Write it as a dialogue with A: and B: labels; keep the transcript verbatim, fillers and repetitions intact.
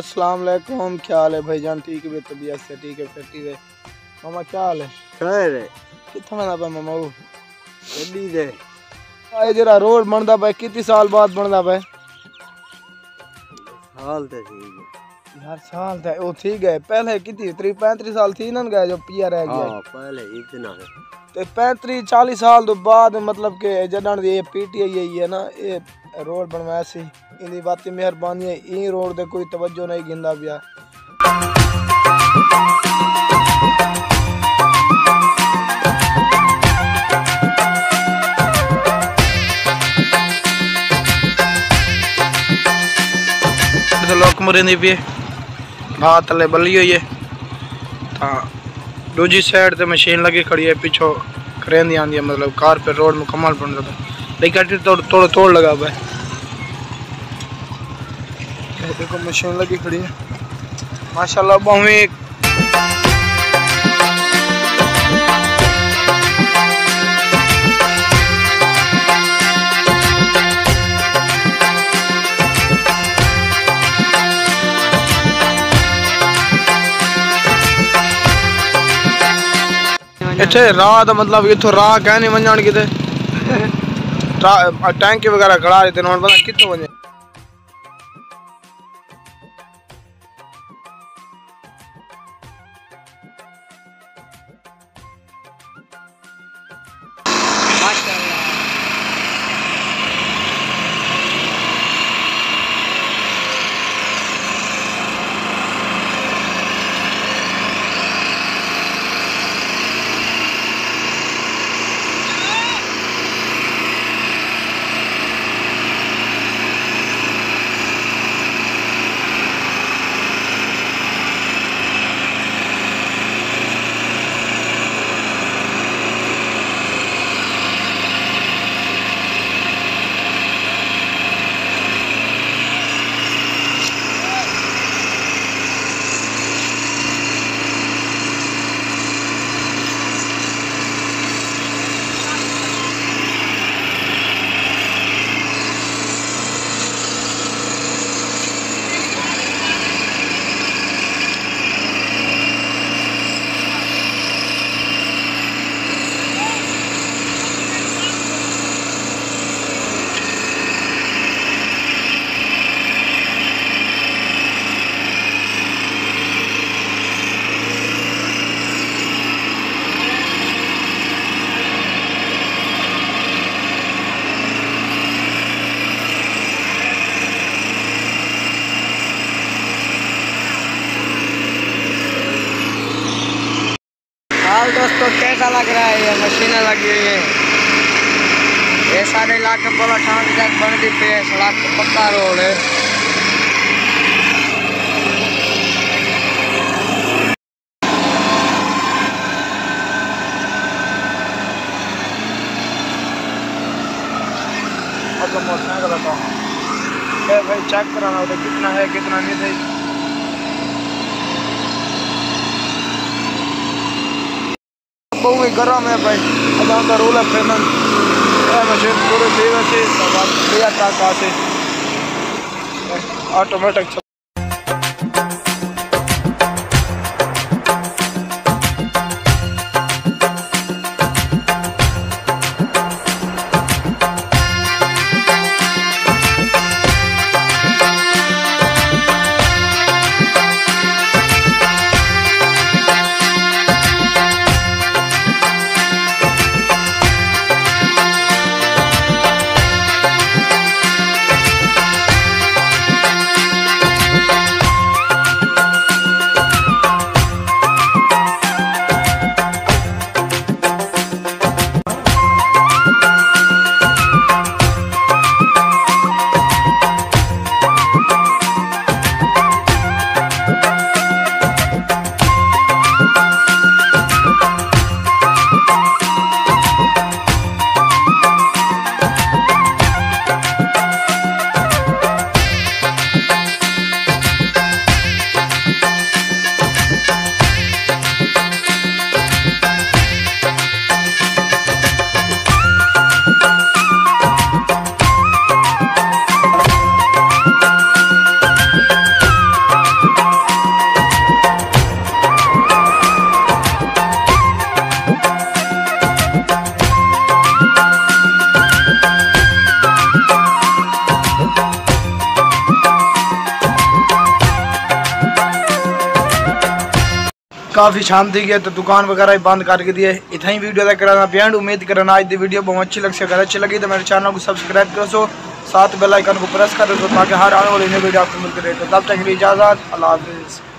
A: अस्सलाम वालेकुम। क्या हाल है भाईजान? ठीक है, तबीयत से ठीक है, फिर ठीक है। मामा क्या हाल है?
B: खैर है
A: कितना बना पाए मामा? वो
B: जल्दी दे
A: आए जरा रोड बनता पाए, कितनी साल बाद बनता पाए?
B: हाल तो ठीक है
A: यार साल था वो ठीक है, पहले कितनी त्री पैंतीस साल थी ना गए जो पिया रह गया।
B: हाँ पहले इतना है
A: तो पैंतीस चालीस साल तो बाद मतलब के जडन ये पीटीआई यही है ना, ये रोड बनवाया सी इन्हीं बात की मेहरबानी है। ई रोड दे कोई तवज्जो नहीं गिंदा पिया। लोक मुरिंदी भी भात तले बली हुई है, दूजी साइड ते मशीन लगी खड़ी है, पिछो करेंदी आंदी है, मतलब कार पे रोड मुकम्मल बन रहा था। लेकिन तोड़ तोड़ तोड़ लगा हुआ है, देखो मशीन लगी खड़ी है माशाल्लाह। बहुवी इतने राह तो मतलब इतों राह कह नहीं वजन कि टैंकी वगैरह खड़ा रहे थे, पता कितों वजे। हाल दोस्तों कैसा लग रहा है? ये मशीनें लगी हुई है, ये सारे इलाके बोला ठान तक बनती पे सड़क पक्का रोड है। मतलब मोटरसाइकिल का भाई चेक कराना होता कितना है कितना नहीं है। बहुत गर्म है भाई, अदा का रोल है पेमेंट मशीन पूरे देवे से लिया था से ऑटोमेटिक। काफ़ी शांति की है तो दुकान वगैरह बंद करके दिए। इतना ही वीडियो तक कराना बेहद उम्मीद करना आज की वीडियो बहुत अच्छी लग सके। अगर अच्छी लगी तो मेरे चैनल को सब्सक्राइब कर सो, साथ बेल आइकन को प्रेस कर दो ताकि हर आने वाली वीडियो आपको मिलती रहे। तो तब तक के लिए इजाज़त, अल्लाह हाफिज़।